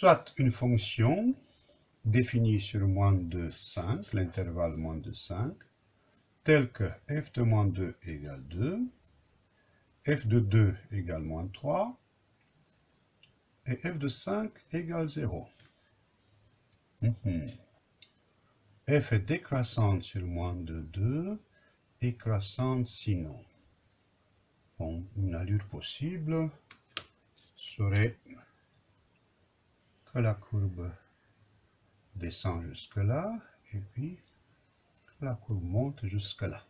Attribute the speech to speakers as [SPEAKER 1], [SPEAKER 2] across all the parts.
[SPEAKER 1] soit une fonction définie sur moins de 5, l'intervalle moins de 5, telle que f de moins 2 égale 2, f de 2 égale moins 3, et f de 5 égale 0. F est décroissante sur moins de 2 et croissante sinon. Bon, une allure possible serait que la courbe descend jusque là et puis que la courbe monte jusque là.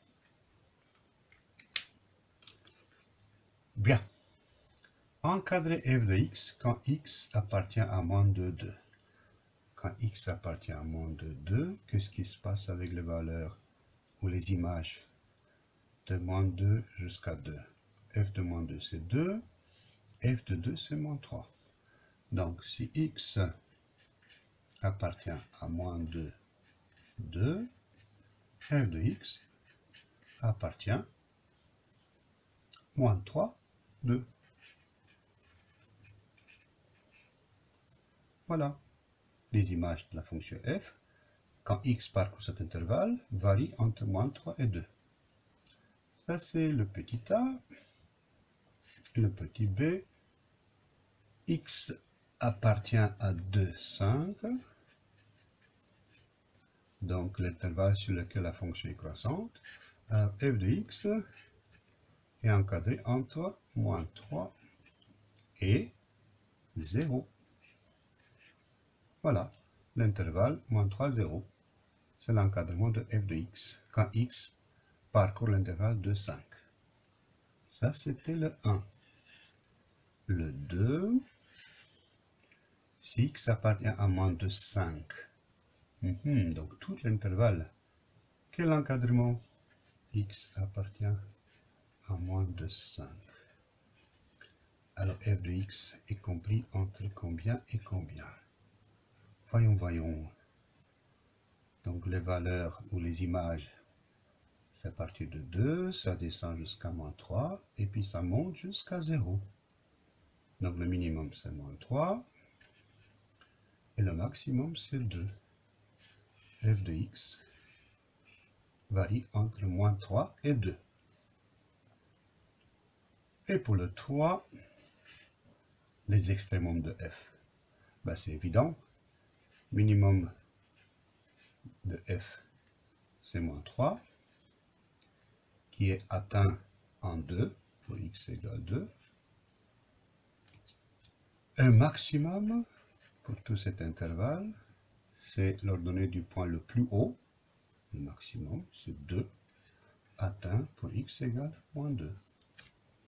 [SPEAKER 1] Bien. Encadrer f de x quand x appartient à moins de 2. Quand x appartient à moins de 2, qu'est-ce qui se passe avec les valeurs ou les images de moins 2 jusqu'à 2? F de moins 2 c'est 2, f de 2 c'est moins 3. Donc si x appartient à moins de 2, f de x appartient à moins 3, 2. Voilà. Les images de la fonction f, quand x parcourt cet intervalle, varient entre moins 3 et 2. Ça, c'est le petit a. Le petit b. X appartient à 2, 5. Donc, l'intervalle sur lequel la fonction est croissante. F de x est encadré entre moins 3 et 0. Voilà, l'intervalle moins 3, 0. C'est l'encadrement de f de x quand x parcourt l'intervalle de 5. Ça, c'était le 1. Le 2, si x appartient à moins de 5. Donc, tout l'intervalle. Quel encadrement? X appartient à moins de 5. Alors, f de x est compris entre combien et combien? Voyons. Donc, les valeurs ou les images, c'est à partir de 2, ça descend jusqu'à moins 3, et puis ça monte jusqu'à 0. Donc, le minimum, c'est moins 3, et le maximum, c'est 2. F de x varie entre moins 3 et 2. Et pour le 3, les extrémums de f, c'est évident. Minimum de f, c'est moins 3, qui est atteint en 2, pour x égale 2. Un maximum, pour tout cet intervalle, c'est l'ordonnée du point le plus haut. Le maximum, c'est 2, atteint pour x égale moins 2.